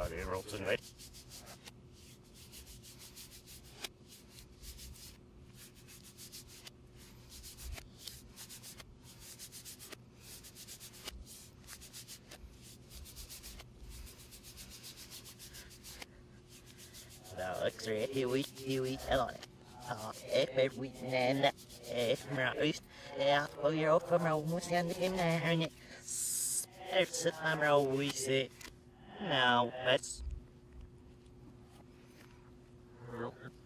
det er råsen vet. Extra hiwi alone. If we nan if mouse for your from almost and him and it's the time we say now let's